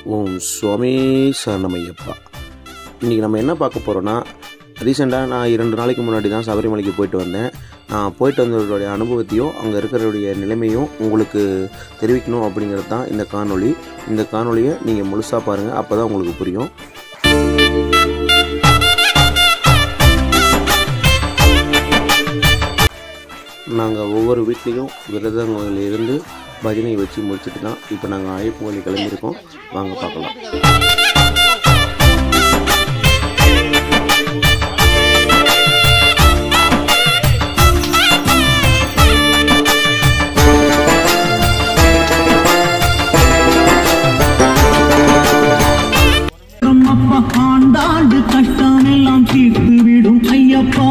ஓம் சுவாமி சரணமையப்பா. இன்றைக்கி நம்ம என்ன பார்க்க போகிறோன்னா, ரீசெண்டாக நான் 2 நாளைக்கு முன்னாடி தான் சபரிமலைக்கு போயிட்டு வந்தேன். நான் போயிட்டு வந்தவருடைய அனுபவத்தையும் அங்கே இருக்கிறவருடைய நிலைமையும் உங்களுக்கு தெரிவிக்கணும் அப்படிங்கிறது தான் இந்த காணொளி. இந்த காணொலியை நீங்கள் முழுசாக பாருங்கள், அப்போ தான் உங்களுக்கு புரியும். நாங்கள் ஒவ்வொரு வீட்லேயும் விரதங்களிலிருந்து பஜனை வச்சு முடிச்சுட்டு தான் இப்போ நாங்கள் ஐயப்பன் கோயில் கிளம்பியிருக்கோம். வாங்க பார்க்கலாம். ஆண்டாண்டு கஷ்டம் எல்லாம் தீர்த்து விடும் ஐயப்பா.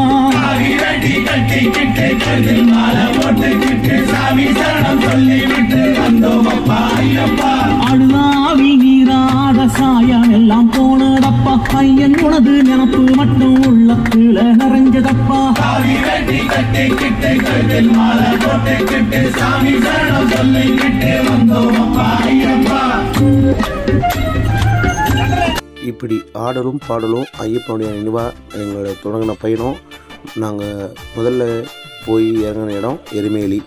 அழுதாவி நீராட சாயம் எல்லாம் போனதப்பா. ஐயன் உனது நினப்பு மட்டும் உள்ளத்துல நிறைஞ்சதப்பா. இப்படி ஆடலும் பாடலும் ஐயப்பனுடைய நினைவாக எங்களோட தொடங்கின பயணம். நாங்கள் முதல்ல போய் இறங்கின இடம் எருமேலி.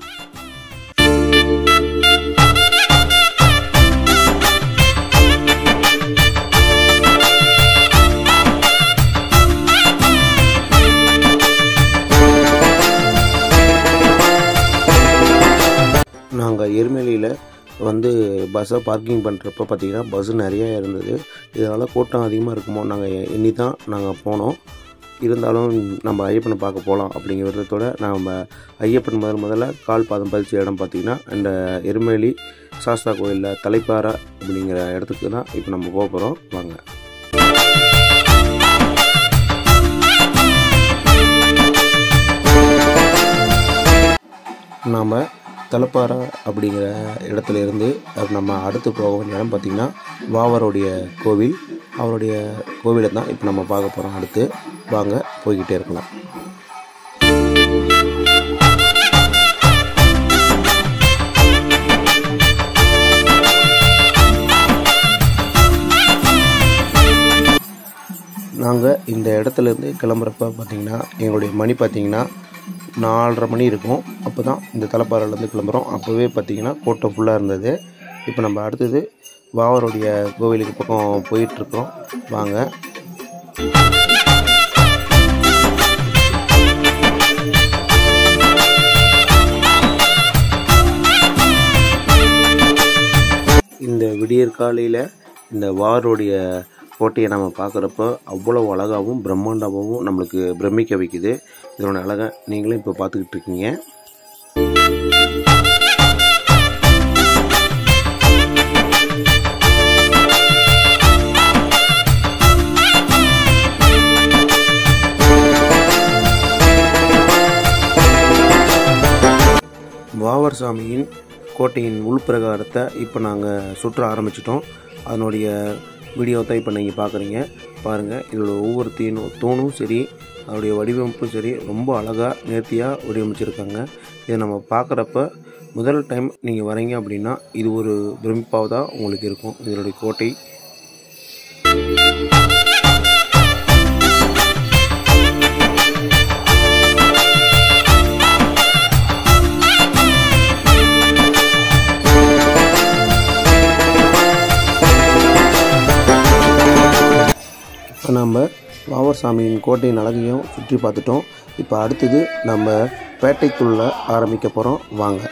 நாங்கள் எருமேலியில் பஸ்ஸை பார்க்கிங் பண்ணுறப்ப பார்த்திங்கன்னா பஸ்ஸு நிறையா இருந்தது. இதனால் கூட்டம் அதிகமாக இருக்குமோ நாங்கள் எண்ணி தான் நாங்கள் போனோம். இருந்தாலும் நம்ம ஐயப்பனை பார்க்க போகலாம் அப்படிங்கிற விதத்தோடு நம்ம ஐயப்பன் முதல்ல கால் பாதம் பதிச்ச இடம் பார்த்திங்கன்னா இந்த எருமேலி சாஸ்தா கோயிலில் தலைப்பாறை அப்படிங்கிற இடத்துக்கு தான் இப்போ நம்ம போக போகிறோம். வாங்க. நாம் தலைப்பாறை அப்படிங்கிற இடத்துல இருந்து நம்ம அடுத்து போக வேண்டிய இடம் பார்த்திங்கன்னா வாவருடைய கோவில். அவருடைய கோவிலை தான் இப்போ நம்ம பார்க்க போகிறோம். அடுத்து வாங்க போய்கிட்டே இருக்கலாம். நாங்கள் இந்த இடத்துலேருந்து கிளம்புறப்ப பார்த்திங்கன்னா எங்களுடைய மணி பார்த்திங்கன்னா 4:30 மணி இருக்கும். அப்போ தான் இந்த தலைப்பாறையிலேருந்து கிளம்புறோம். அப்போவே பார்த்திங்கன்னா கூட்டம் ஃபுல்லாக இருந்தது. இப்போ நம்ம அடுத்தது வாவருடைய கோவிலுக்கு பக்கம் போயிட்டுருக்கோம். வாங்க. இந்த விடியற் காலையில் இந்த வாவருடைய கோட்டையை நம்ம பார்க்குறப்ப அவ்வளோ அழகாகவும் பிரம்மாண்டமாகவும் நம்மளுக்கு பிரமிக்க வைக்குது. இதனோட அழகை நீங்களும் இப்போ பார்த்துக்கிட்டு இருக்கீங்க. வாவர் சாமியின் கோட்டையின் உள்பிரகாரத்தை இப்போ நாங்கள் சுற்ற ஆரம்பிச்சிட்டோம். அதனுடைய வீடியோ தான் இப்போ நீங்கள் பார்க்குறீங்க. பாருங்கள், இதோட ஒவ்வொரு தூணும் சரி, அதோடைய வடிவமைப்பும் சரி, ரொம்ப அழகாக நேர்த்தியாக வடிவமைச்சிருக்காங்க. இதை நம்ம பார்க்குறப்ப முதல் டைம் நீங்கள் வரீங்க அப்படின்னா இது ஒரு பிரமிப்பாக தான் உங்களுக்கு இருக்கும் இதனுடைய கோட்டை. நம்ம வாவர் சாமியின் கோட்டையின் அழகையும் சுற்றி பார்த்துட்டோம். இப்போ அடுத்தது நம்ம பேட்டைக்குள்ள ஆரம்பிக்க போகிறோம். வாங்க.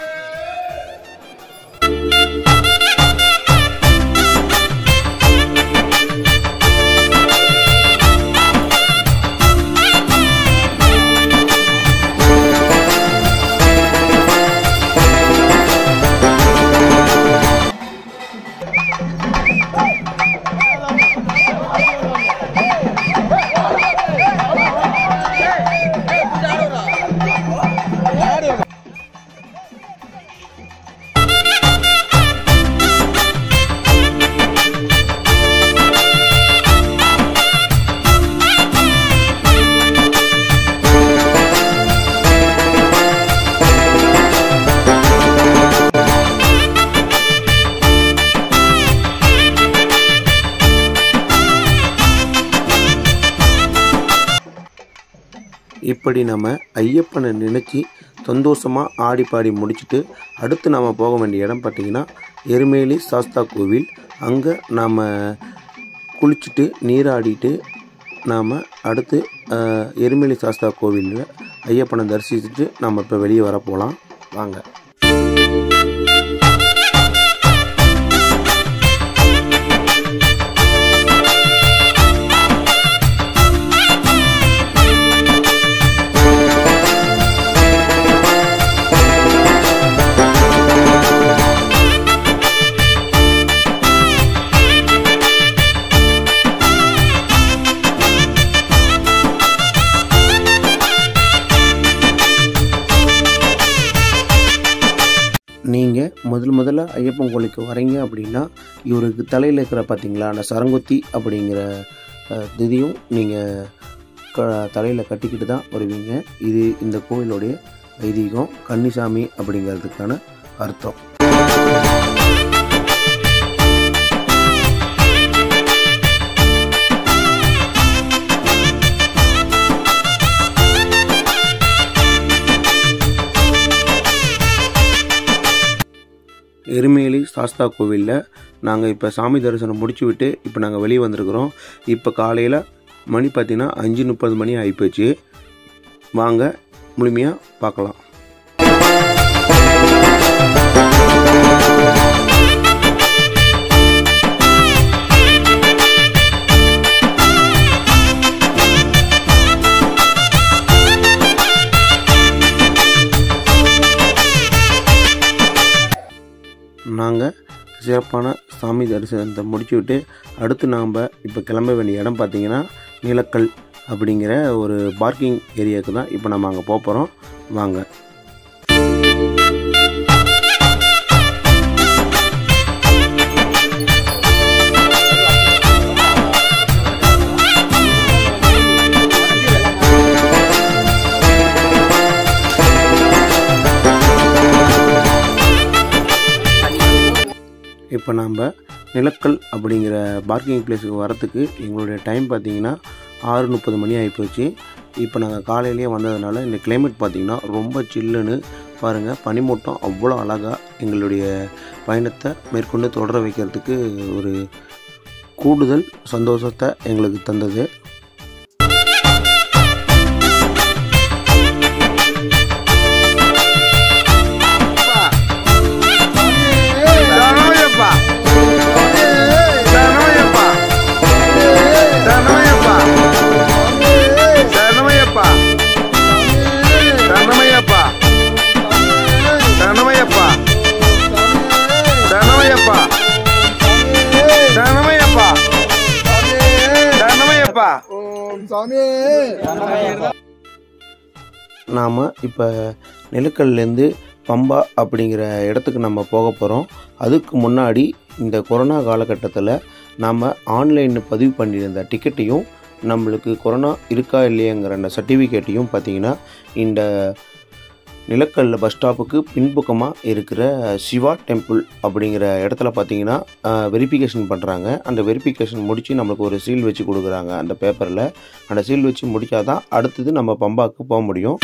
இப்படி நம்ம ஐயப்பனை நினச்சி சந்தோஷமாக ஆடி பாடி முடிச்சுட்டு அடுத்து நாம் போக வேண்டிய இடம் பார்த்திங்கன்னா எருமேலி சாஸ்தா கோவில். அங்கே நாம் குளிச்சுட்டு நீராடிட்டு நாம் அடுத்து எருமேலி சாஸ்தா கோவிலில் ஐயப்பனை தரிசிச்சுட்டு நம்ம இப்போ வெளியே வர போகலாம் வாங்க. நீங்கள் முதல்ல ஐயப்பன் கோயிலுக்கு வரீங்க அப்படின்னா இவருக்கு தலையில் இருக்கிற பார்த்திங்களா அந்த சரங்குத்தி அப்படிங்கிற திதியும் நீங்கள் தலையில் கட்டிக்கிட்டு தான் வருவீங்க. இது இந்த கோயிலுடைய ஐதீகம், கன்னிசாமி அப்படிங்கிறதுக்கான அர்த்தம். எருமேலி சாஸ்தா கோவிலில் நாங்கள் இப்போ சாமி தரிசனம் முடிச்சு விட்டு இப்போ நாங்கள் வெளியே வந்திருக்கிறோம். இப்போ காலையில் மணி பார்த்திங்கன்னா 5:30 மணி ஆகிப்போச்சு. வாங்க முழுமையாக பார்க்கலாம். நாங்கள் சிறப்பான சாமி தரிசனத்தை முடிச்சுவிட்டு அடுத்து நாம் இப்போ கிளம்ப வேண்டிய இடம் பார்த்திங்கன்னா நிலக்கல் அப்படிங்கிற ஒரு பார்க்கிங் ஏரியாவுக்கு தான் இப்போ நம்ம அங்கே போகிறோம். வாங்க. இப்போ நாம் நிலக்கல் அப்படிங்கிற பார்க்கிங் பிளேஸுக்கு வரத்துக்கு எங்களுடைய டைம் பார்த்திங்கன்னா 6:30 மணி ஆகிப்போச்சு. இப்போ நாங்கள் காலையிலேயே வந்ததுனால இந்த கிளைமேட் பார்த்திங்கன்னா ரொம்ப சில்லுன்னு பாருங்கள். பனிமூட்டம் அவ்வளோ அழகாக எங்களுடைய பயணத்தை மேற்கொண்டு தொடர வைக்கிறதுக்கு ஒரு கூடுதல் சந்தோஷத்தை எங்களுக்கு தந்தது. நாம் இப்போ நிலக்கல்லேருந்து பம்பா அப்படிங்கிற இடத்துக்கு நம்ம போக போகிறோம். அதுக்கு முன்னாடி இந்த கொரோனா காலகட்டத்தில் நாம் ஆன்லைனில் பதிவு பண்ணியிருந்த டிக்கெட்டையும் நம்மளுக்கு கொரோனா இருக்கா இல்லையாங்கிற அந்த சர்டிஃபிகேட்டையும் பார்த்திங்கன்னா இந்த நிலக்கல் பஸ் ஸ்டாப்புக்கு பின்பக்கமாக இருக்கிற சிவா டெம்பிள் அப்படிங்கிற இடத்துல பார்த்திங்கன்னா வெரிஃபிகேஷன் பண்ணுறாங்க. அந்த வெரிஃபிகேஷன் முடித்து நம்மளுக்கு ஒரு சீல் வச்சு கொடுக்குறாங்க. அந்த பேப்பரில் அந்த சீல் வச்சு முடித்தா தான் அடுத்தது நம்ம பம்பாவுக்கு போக முடியும்.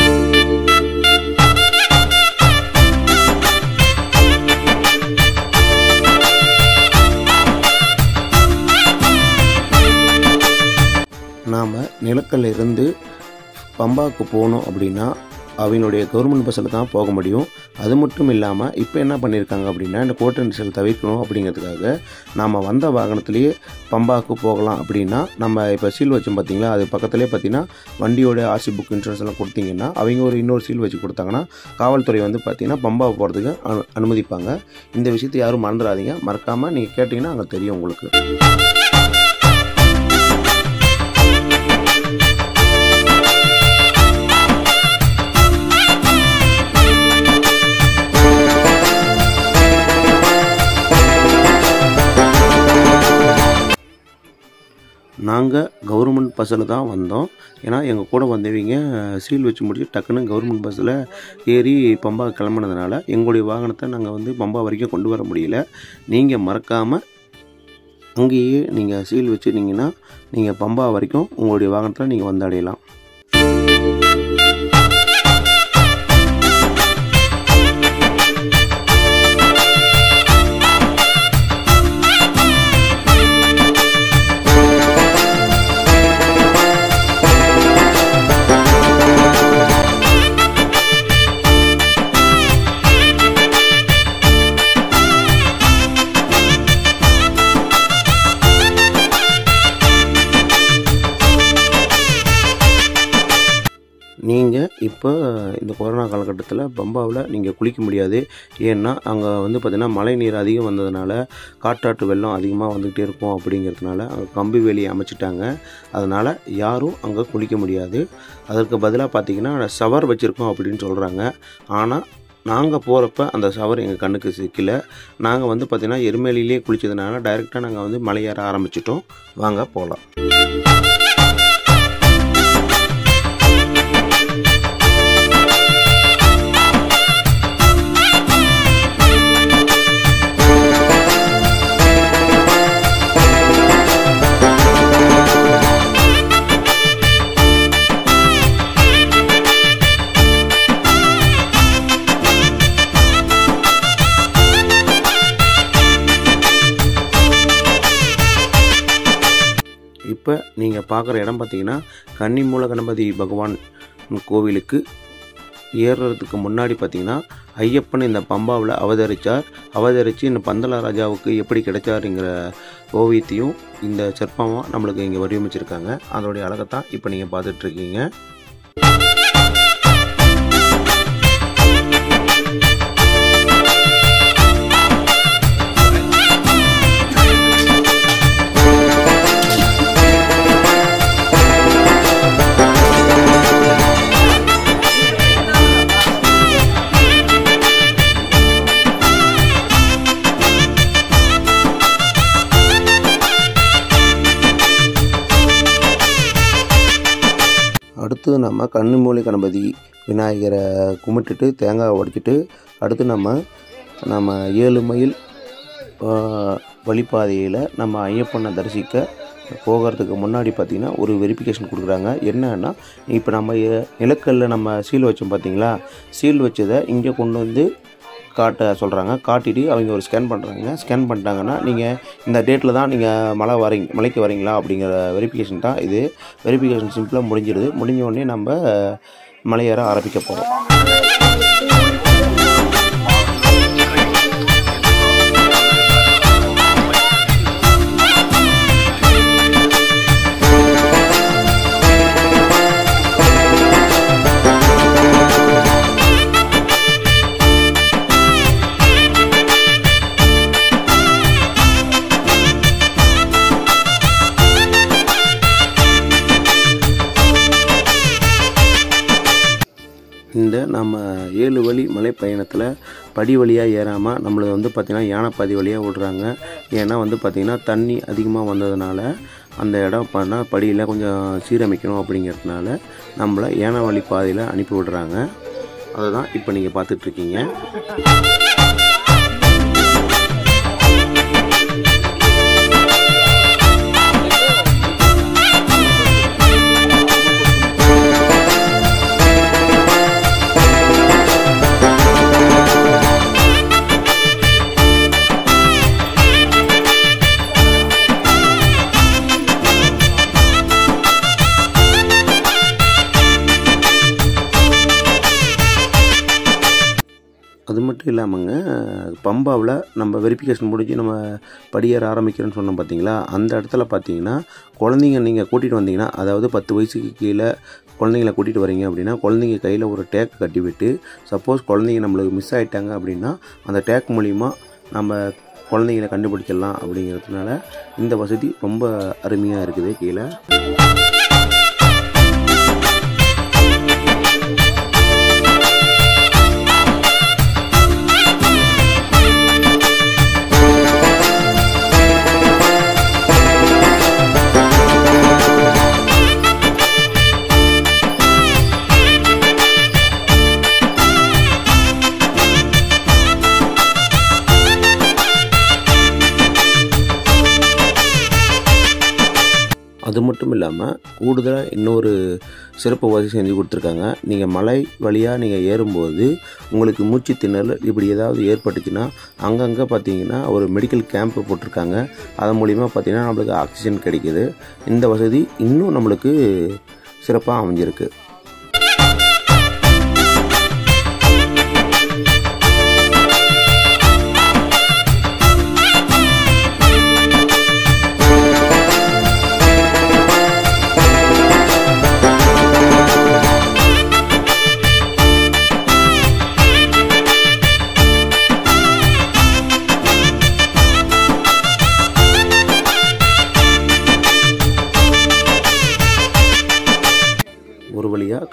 நாம் நிலக்கல்ல இருந்து பம்பாவுக்கு போகணும் அப்படின்னா அவங்களுடைய கவர்மெண்ட் பஸ்ஸில் தான் போக முடியும். அது மட்டும் இல்லாமல் இப்போ என்ன பண்ணியிருக்காங்க அப்படின்னா இந்த கோட்டை நெரிசல் தவிர்க்கணும் அப்படிங்கிறதுக்காக நாம் வந்த வாகனத்திலேயே பம்பாவுக்கு போகலாம். அப்படின்னா நம்ம இப்போ சீல் வச்சோம் பார்த்திங்களா, அது பக்கத்துலேயே பார்த்திங்கன்னா வண்டியோட ஆர்சி புக் இன்சூரன்ஸ் எல்லாம் கொடுத்தீங்கன்னா அவங்க ஒரு இன்னொரு சீல் வச்சு கொடுத்தாங்கன்னா காவல்துறை வந்து பார்த்திங்கன்னா பம்பாவை போகிறதுக்கு அனுமதிப்பாங்க. இந்த விஷயத்தை யாரும் மறந்துடாதீங்க. மறக்காமல் நீங்கள் கேட்டிங்கன்னா அங்கே தெரியும் உங்களுக்கு. நாங்கள் கவர்மெண்ட் பஸ்ஸில் தான் வந்தோம். ஏன்னா எங்கள் கூட வந்தவங்க சீல் வச்சு முடிச்சு டக்குன்னு கவர்மெண்ட் பஸ்ஸில் ஏறி பம்பா கிளம்புனதுனால எங்களுடைய வாகனத்தை நாங்கள் வந்து பம்பா வரைக்கும் கொண்டு வர முடியல. நீங்கள் மறக்காமல் அங்கேயே நீங்கள் சீல் வச்சுருந்தீங்கன்னா நீங்கள் பம்பா வரைக்கும் உங்களுடைய வாகனத்தில் நீங்கள் வந்து அடையலாம். இப்போ இந்த கொரோனா காலகட்டத்தில் பம்பாவில் நீங்கள் குளிக்க முடியாது. ஏன்னா அங்கே வந்து பார்த்திங்கன்னா மழை நீர் அதிகம் வந்ததுனால காட்டாற்று வெள்ளம் அதிகமாக வந்துக்கிட்டே இருக்கும். அப்படிங்கிறதுனால அங்கே கம்பி வேலி அமைச்சிட்டாங்க. அதனால் யாரும் அங்கே குளிக்க முடியாது. அதற்கு பதிலாக பார்த்திங்கன்னா ஷவர் வச்சுருக்கோம் அப்படின்னு சொல்கிறாங்க. ஆனால் நாங்கள் போகிறப்ப அந்த ஷவர் எங்கள் கண்ணுக்கு சிக்கலை. நாங்கள் வந்து பார்த்திங்கன்னா எருமேலியிலே குளித்ததுனால டைரெக்டாக நாங்கள் வந்து மலையேற ஆரம்பிச்சிட்டோம். வாங்க போகலாம். இப்போ நீங்கள் பார்க்குற இடம் பார்த்தீங்கன்னா கன்னிமூல கணபதி பகவான் கோவிலுக்கு ஏறுறதுக்கு முன்னாடி பார்த்தீங்கன்னா ஐயப்பன் இந்த பம்பாவில் அவதரித்து இந்த பந்தல ராஜாவுக்கு எப்படி கிடைச்சாருங்கிற ஓவியத்தையும் இந்த சிற்பமாக நம்மளுக்கு இங்கே வடிவமைச்சிருக்காங்க. அதோடைய அழகைத்தான் இப்போ நீங்கள் பார்த்துட்ருக்கீங்க. அடுத்து நம்ம கன்னிமூலை கணபதி விநாயகரை கும்பிட்டுட்டு தேங்காய் உடைச்சிட்டு அடுத்து நம்ம 7 மைல் வழிப்பாதையில் நம்ம ஐயப்பனை தரிசிக்க போகிறதுக்கு முன்னாடி பார்த்திங்கன்னா ஒரு வெரிஃபிகேஷன் கொடுக்குறாங்க. என்னன்னா இப்போ நம்ம நிலக்கல்ல நம்ம சீல் வச்சோம் பார்த்தீங்களா, சீல் வச்சதை இங்கே கொண்டு வந்து காட்ட சொல்கிறாங்க. காட்டிட்டு அவங்க ஒரு ஸ்கேன் பண்ணுறாங்க. ஸ்கேன் பண்ணிட்டாங்கன்னா நீங்கள் இந்த டேட்டில் தான் நீங்கள் மலைக்கு வரீங்களா அப்படிங்கிற வெரிஃபிகேஷன் தான் இது. வெரிஃபிகேஷன் சிம்பிளாக முடிஞ்சிடுது. முடிஞ்ச உடனே நம்ம மலையேற ஆரம்பிக்க போகிறோம். இந்த நம்ம 7 வழி மலை பயணத்தில் படி வழியாக ஏறாமல் நம்மளை வந்து பார்த்திங்கன்னா யானைப்பாதி வழியாக விடுறாங்க. ஏன்னா வந்து பார்த்திங்கன்னா தண்ணி அதிகமாக வந்ததுனால அந்த இடம் படியில் கொஞ்சம் சீரமைக்கணும் அப்படிங்கிறதுனால நம்மளை யானை வழி பாதையில் அனுப்பி விடுறாங்க. அதை தான் இப்போ நீங்கள் பார்த்துட்ருக்கீங்க. அது மட்டும் இல்லாமங்க பம்பாவில் நம்ம வெரிஃபிகேஷன் முடிஞ்சு நம்ம படியேற ஆரம்பிக்கிறோன்னு சொன்னோம் பார்த்தீங்களா, அந்த இடத்துல பார்த்தீங்கன்னா குழந்தைங்க நீங்கள் கூட்டிகிட்டு வந்தீங்கன்னா, அதாவது 10 வயசுக்கு கீழே குழந்தைங்கள கூட்டிகிட்டு வரீங்க அப்படின்னா குழந்தைங்க கையில் ஒரு டேக் கட்டி விட்டு, சப்போஸ் குழந்தைங்க நம்மளுக்கு மிஸ் ஆகிட்டாங்க அப்படின்னா அந்த டேக் மூலிமா நம்ம குழந்தைங்களை கண்டுபிடிச்சிடலாம். அப்படிங்கிறதுனால இந்த வசதி ரொம்ப அருமையாக இருக்குது கீழே. அது மட்டும் இல்லாமல் கூடுதலாக இன்னொரு சிறப்பு வசதி செஞ்சு கொடுத்துருக்காங்க. நீங்கள் மலை வழியாக நீங்கள் ஏறும்போது உங்களுக்கு மூச்சு திணறல் இப்படி ஏதாவது ஏற்பட்டுச்சுன்னா அங்கங்கே பார்த்தீங்கன்னா ஒரு மெடிக்கல் கேம்ப் போட்டிருக்காங்க. அதன் மூலிமா பார்த்தீங்கன்னா நம்மளுக்கு ஆக்சிஜன் கிடைக்கிது. இந்த வசதி இன்னும் நம்மளுக்கு சிறப்பாக அமைஞ்சிருக்கு.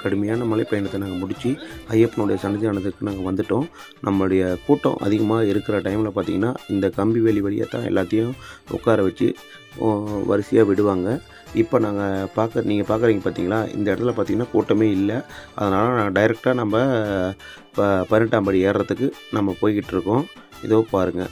கடுமையான மலை பயணத்தை நாங்கள் முடித்து ஐயப்பனுடைய சன்னிதானத்துக்கு நாங்கள் வந்துட்டோம். நம்மளுடைய கூட்டம் அதிகமாக இருக்கிற டைமில் பார்த்திங்கன்னா இந்த கம்பி வேலி வழியாக தான் எல்லாத்தையும் உட்கார வச்சு வரிசையாக விடுவாங்க. இப்போ நீங்கள் பார்க்குறீங்க பார்த்தீங்களா, இந்த இடத்துல பார்த்திங்கன்னா கூட்டமே இல்லை. அதனால் நாங்கள் டைரெக்டாக நம்ம 18ஆம் படி ஏறுறதுக்கு நம்ம போய்கிட்டு இருக்கோம். இதோ பாருங்கள்.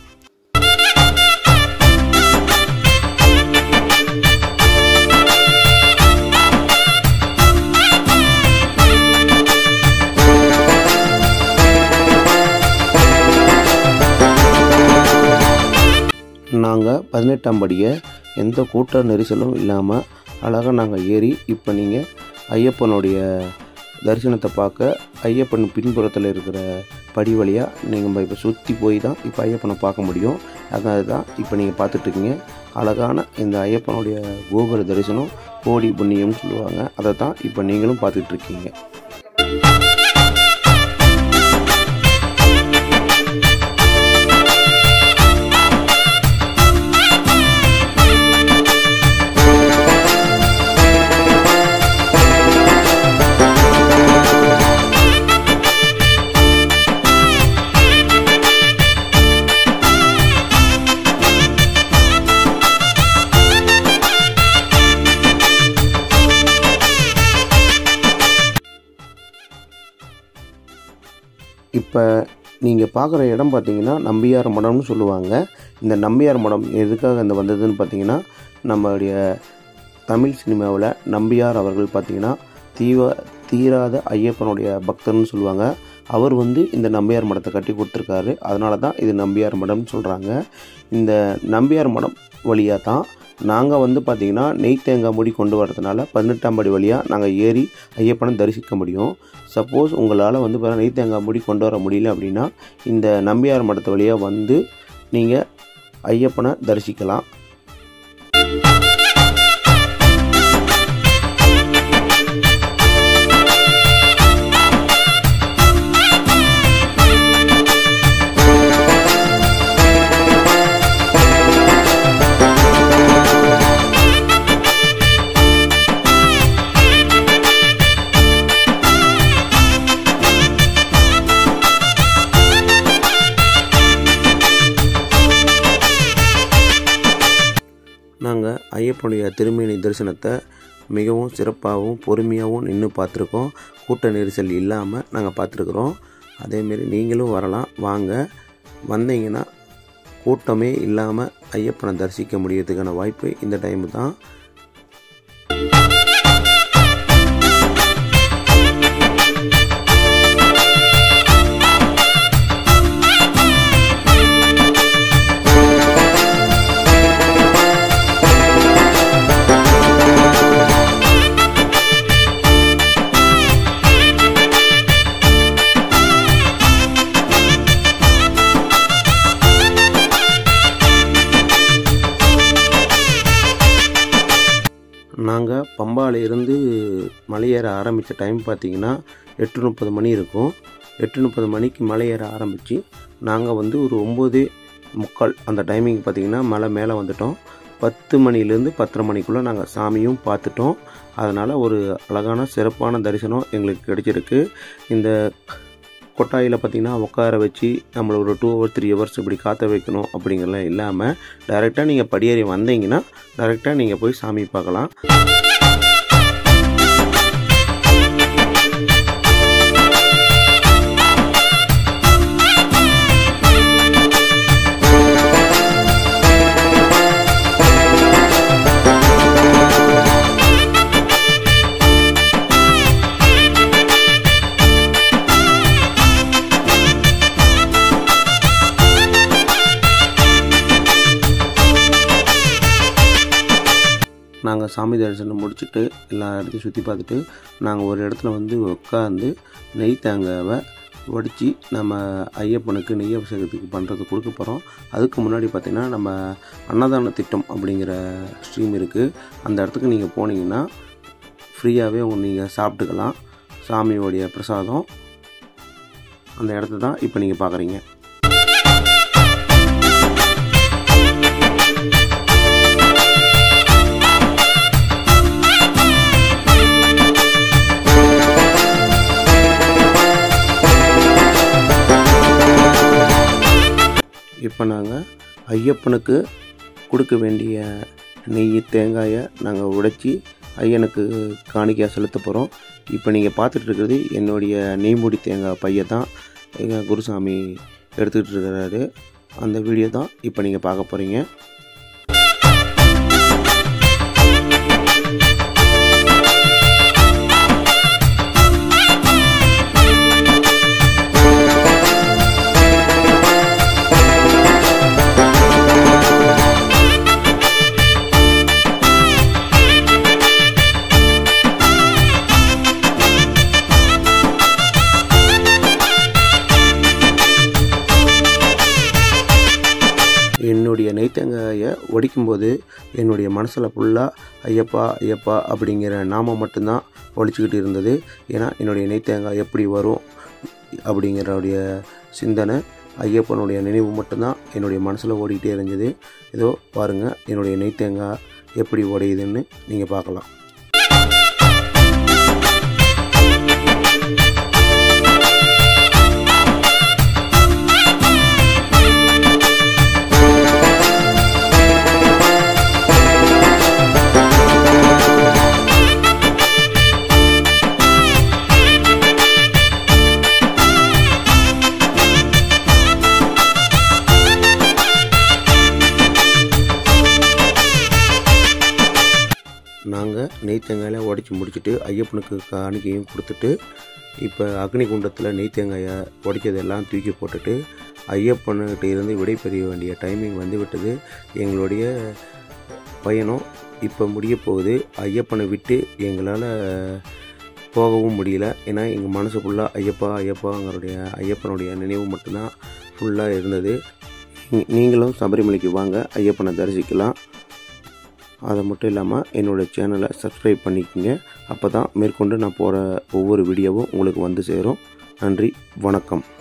நாங்கள் 18ஆம் படியை எந்த கூட்ட நெரிசலும் இல்லாமல் அழகாக நாங்கள் ஏறி இப்போ நீங்கள் ஐயப்பனுடைய தரிசனத்தை பார்க்க ஐயப்பன் பின்புறத்தில் இருக்கிற படி வழியாக நீங்கள் இப்போ சுற்றி போய் தான் இப்போ ஐயப்பனை பார்க்க முடியும். அதனால தான் இப்போ நீங்கள் பார்த்துட்ருக்கீங்க. அழகான இந்த ஐயப்பனுடைய கோபுர தரிசனம் கோடி புண்ணியம்னு சொல்லுவாங்க. அதை தான் இப்போ நீங்களும் பார்த்துட்ருக்கீங்க. இப்போ நீங்கள் பார்க்குற இடம் பார்த்தீங்கன்னா நம்பியார் மடம்னு சொல்லுவாங்க. இந்த நம்பியார் மடம் எதுக்காக இந்த வந்ததுன்னு பார்த்தீங்கன்னா, நம்மளுடைய தமிழ் சினிமாவில் நம்பியார் அவர்கள் பார்த்திங்கன்னா தீராத ஐயப்பனுடைய பக்தர்னு சொல்லுவாங்க. அவர் இந்த நம்பியார் மடத்தை கட்டி கொடுத்துருக்காரு. அதனால தான் இது நம்பியார் மடம்னு சொல்கிறாங்க. இந்த நம்பியார் மடம் வழியாக தான் நாங்கள் பார்த்திங்கன்னா நெய் தேங்காய் மூடி கொண்டு வரதுனால 18ஆம் படி வழியாக நாங்கள் ஏறி ஐயப்பனை தரிசிக்க முடியும். சப்போஸ் உங்களால் நெய் தேங்காய் மூடி கொண்டு வர முடியல அப்படின்னா இந்த நம்பியார் மடத்து வழியாக நீங்கள் ஐயப்பனை தரிசிக்கலாம். நாங்கள் ஐயப்பனுடைய திருமேனி தரிசனத்தை மிகவும் சிறப்பாகவும் பொறுமையாகவும் நின்று பார்த்துருக்கோம். கூட்ட நெரிசல் இல்லாமல் நாங்கள் பார்த்துருக்குறோம். அதேமாரி நீங்களும் வரலாம். வாங்க, வந்தீங்கன்னா கூட்டமே இல்லாமல் ஐயப்பனை தரிசிக்க முடியறதுக்கான வாய்ப்பு இந்த டைமு தான். நாங்கள் பம்பாலிருந்து மலையேற ஆரம்பித்த டைம் பார்த்திங்கன்னா 8:30 மணி இருக்கும். 8:30 மணிக்கு மலையேற ஆரம்பித்து நாங்கள் ஒரு 9:45 அந்த டைமிங் பார்த்திங்கன்னா மலை மேலே வந்துட்டோம். 10 மணிலேருந்து 10:30 மணிக்குள்ளே நாங்கள் சாமியும் பார்த்துட்டோம். அதனால் ஒரு அழகான சிறப்பான தரிசனம் எங்களுக்கு கிடைச்சிருக்கு. இந்த கொட்டாயில் பார்த்திங்கன்னா உட்கார வச்சு நம்மளை ஒரு 2 hours 3 hours இப்படி காற்ற வைக்கணும் அப்படிங்கிறலாம் இல்லாமல் டைரெக்டாக நீங்கள் படியேறி வந்தீங்கன்னா டைரெக்டாக நீங்கள் போய் சாமி பார்க்கலாம். நாங்கள் சாமி தரிசனம் முடிச்சுட்டு எல்லா இடத்தையும் சுற்றி பார்த்துட்டு நாங்கள் ஒரு இடத்துல உட்காந்து நெய் தேங்காவை வடித்து நம்ம ஐயப்பனுக்கு நெய் அபிஷேகத்துக்கு பண்ணுறது கொடுக்க போகிறோம். அதுக்கு முன்னாடி பார்த்திங்கன்னா நம்ம அன்னதான திட்டம் அப்படிங்கிற ஸ்ட்ரீம் இருக்குது. அந்த இடத்துக்கு நீங்கள் போனீங்கன்னா ஃப்ரீயாகவே நீங்கள் சாப்பிட்டுக்கலாம். சாமியோடைய பிரசாதம் அந்த இடத்த தான் இப்போ நீங்கள் பார்க்குறீங்க. இப்போ நாங்கள் ஐயப்பனுக்கு கொடுக்க வேண்டிய நெய் தேங்காயை நாங்கள் உடைச்சி ஐயனுக்கு காணிக்கையாக செலுத்த போகிறோம். இப்போ நீங்கள் பார்த்துட்டு இருக்கிறது என்னுடைய நெய்முடி தேங்காய் பையை தான் எங்கள் குருசாமி எடுத்துக்கிட்டு இருக்கிறாரு. அந்த வீடியோ தான் இப்போ நீங்கள் பார்க்க போகிறீங்க. என்னுடைய நெய்த்தேங்காயை ஒடிக்கும்போது என்னுடைய மனசில் ஃபுல்லாக ஐயப்பா ஐயப்பா அப்படிங்கிற நாமம் மட்டும்தான் ஒழிச்சிக்கிட்டு இருந்தது. ஏன்னா என்னுடைய நெய்த்தேங்காய் எப்படி வரும் அப்படிங்கிறடைய சிந்தனை, ஐயப்பனுடைய நினைவு மட்டும்தான் என்னுடைய மனசில் ஓடிக்கிட்டே இருந்தது. ஏதோ பாருங்கள் என்னுடைய நெய்த்தேங்காய் எப்படி உடையுதுன்னு நீங்கள் பார்க்கலாம். நாங்கள் நெய்த்தேங்காயில் உடைச்சி முடிச்சுட்டு ஐயப்பனுக்கு காணிக்கையும் கொடுத்துட்டு இப்போ அக்னி குண்டத்தில் நெய்த்தேங்காயை உடைச்சதெல்லாம் தூக்கி போட்டுட்டு ஐயப்பன்கிட்ட இருந்து விடைபெற வேண்டிய டைமிங் வந்து விட்டது. எங்களுடைய பயணம் இப்போ முடிய போகுது. ஐயப்பனை விட்டு எங்களால் போகவும் முடியல. ஏன்னா எங்கள் மனசு ஃபுல்லாக ஐயப்பா ஐயப்பனுடைய நினைவு மட்டும்தான் ஃபுல்லாக இருந்தது. நீங்களும் சபரிமலைக்கு வாங்க, ஐயப்பனை தரிசிக்கலாம். அது மட்டும் இல்லாமல் என்னோடய சேனலை சப்ஸ்கிரைப் பண்ணிக்கோங்க. அப்போ தான் மேற்கொண்டு நான் போகிற ஒவ்வொரு வீடியோவும் உங்களுக்கு வந்து சேரும். நன்றி, வணக்கம்.